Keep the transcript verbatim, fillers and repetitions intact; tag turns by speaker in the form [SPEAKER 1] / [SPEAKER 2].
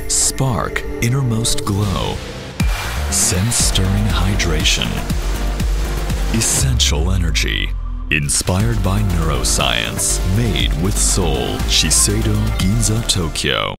[SPEAKER 1] Spark innermost glow. Sense-stirring hydration. Essential energy. Inspired by neuroscience. Made with soul. Shiseido, Ginza, Tokyo.